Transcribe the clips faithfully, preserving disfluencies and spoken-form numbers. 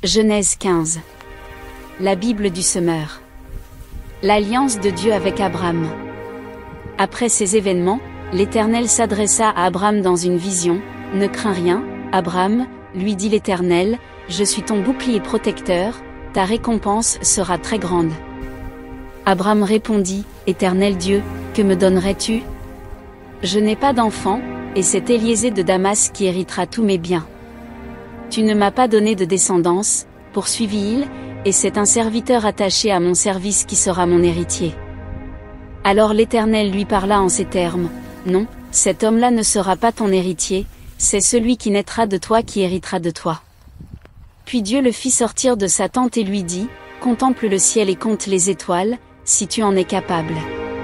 Genèse quinze. La Bible du semeur. L'alliance de Dieu avec Abraham. Après ces événements, l'Éternel s'adressa à Abraham dans une vision. « Ne crains rien, Abraham, lui dit l'Éternel, je suis ton bouclier protecteur, ta récompense sera très grande. » Abraham répondit, « Éternel Dieu, que me donnerais-tu? Je n'ai pas d'enfant, et c'est Éliésée de Damas qui héritera tous mes biens. Tu ne m'as pas donné de descendance, poursuivit-il, et c'est un serviteur attaché à mon service qui sera mon héritier. » Alors l'Éternel lui parla en ces termes, « Non, cet homme-là ne sera pas ton héritier, c'est celui qui naîtra de toi qui héritera de toi. » Puis Dieu le fit sortir de sa tente et lui dit, « Contemple le ciel et compte les étoiles, si tu en es capable. »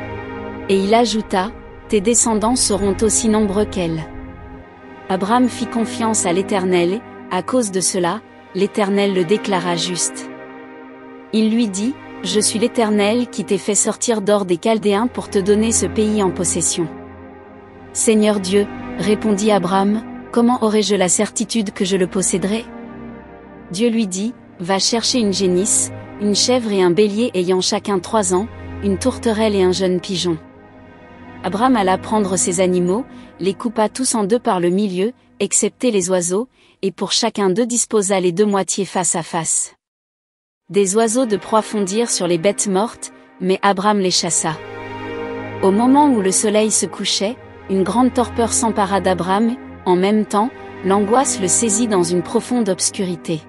Et il ajouta, « Tes descendants seront aussi nombreux qu'elles. » Abraham fit confiance à l'Éternel, à cause de cela, l'Éternel le déclara juste. Il lui dit, « Je suis l'Éternel qui t'ai fait sortir d'Or des Chaldéens pour te donner ce pays en possession. » « Seigneur Dieu, répondit Abraham, comment aurais-je la certitude que je le posséderai? » Dieu lui dit, « Va chercher une génisse, une chèvre et un bélier ayant chacun trois ans, une tourterelle et un jeune pigeon. » Abraham alla prendre ces animaux, les coupa tous en deux par le milieu, excepté les oiseaux, et pour chacun d'eux disposa les deux moitiés face à face. Des oiseaux de proie fondirent sur les bêtes mortes, mais Abraham les chassa. Au moment où le soleil se couchait, une grande torpeur s'empara d'Abraham, en même temps, l'angoisse le saisit dans une profonde obscurité.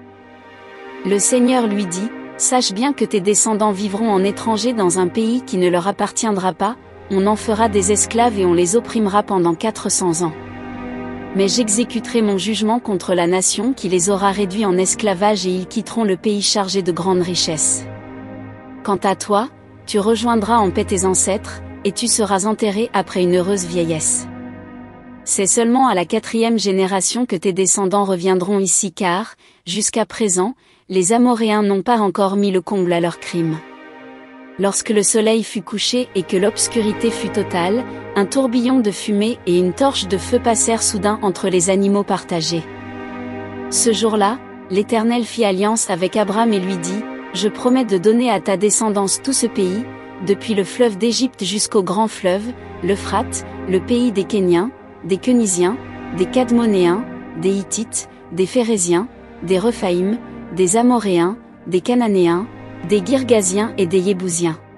Le Seigneur lui dit, « Sache bien que tes descendants vivront en étrangers dans un pays qui ne leur appartiendra pas, on en fera des esclaves et on les opprimera pendant quatre cents ans. Mais j'exécuterai mon jugement contre la nation qui les aura réduits en esclavage et ils quitteront le pays chargé de grandes richesses. Quant à toi, tu rejoindras en paix tes ancêtres, et tu seras enterré après une heureuse vieillesse. C'est seulement à la quatrième génération que tes descendants reviendront ici car, jusqu'à présent, les Amoréens n'ont pas encore mis le comble à leurs crimes. » Lorsque le soleil fut couché et que l'obscurité fut totale, un tourbillon de fumée et une torche de feu passèrent soudain entre les animaux partagés. Ce jour-là, l'Éternel fit alliance avec Abraham et lui dit, « Je promets de donner à ta descendance tout ce pays, depuis le fleuve d'Égypte jusqu'au grand fleuve, l'Euphrate, le pays des Kéniens, des Kenisiens, des Cadmonéens, des Hittites, des Phéréziens, des Rephaïm, des Amoréens, des Cananéens, des Girgasiens et des Yébousiens.